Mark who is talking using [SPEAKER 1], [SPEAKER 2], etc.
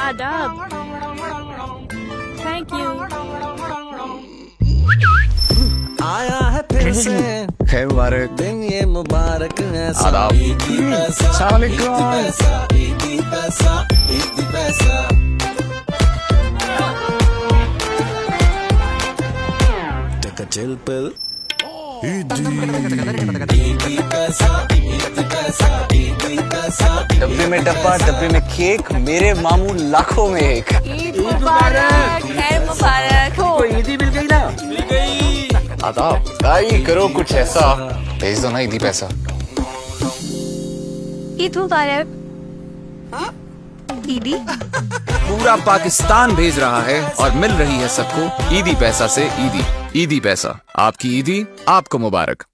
[SPEAKER 1] आदाब। Thank you.
[SPEAKER 2] आया है फिर से
[SPEAKER 3] खैर मुबारक।
[SPEAKER 2] दिन ये मुबारक ऐसा।
[SPEAKER 3] आदाब।
[SPEAKER 2] अस्सलाम Take a chill pill.
[SPEAKER 3] डब्बे में डब्बा, डब्बे में केक, मेरे मामू लाखों में एक।
[SPEAKER 1] ईद मुबारक। खैर मुबारक हो।
[SPEAKER 2] ईदी मिल गई ना? मिल गई।
[SPEAKER 3] आदाब। भाई करो कुछ ऐसा, भेज दो ना ईदी पैसा।
[SPEAKER 1] ईद मुबारक। ईदी
[SPEAKER 4] पूरा पाकिस्तान भेज रहा है और मिल रही है सबको ईदी पैसा से ईदी। ईदी पैसा, आपकी ईदी आपको मुबारक।